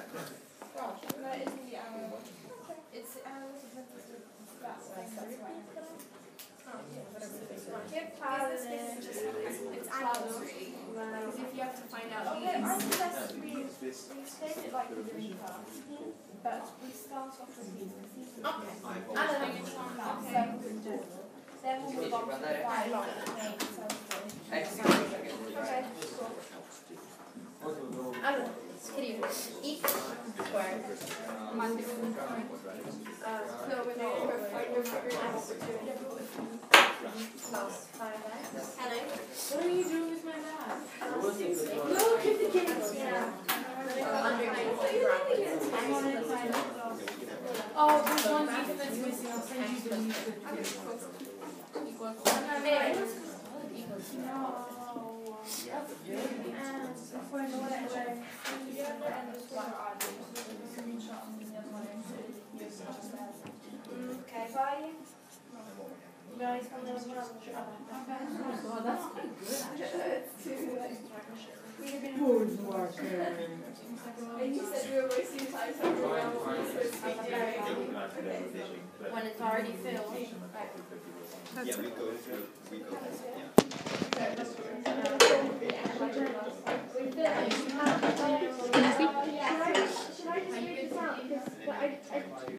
Gosh, no, it isn't the hour. It's the hour of that's it's hours really. Because if you have to find out we explain it like the dream class, but we start off with these. Okay. Then we'll move on to the main Okay, cool. Allora, scrivo x squared plus 5x. Hello. What are you doing with my bag? Look at the kids. Yeah. Oh, there's one thing that's missing. I'll send you the music. Okay, bye. No, he's coming over now. Oh, that's quite good, actually. We'd have been Good work. And you said we were wasting time, so we were supposed to be when it's already filled. Yeah, we go, yeah.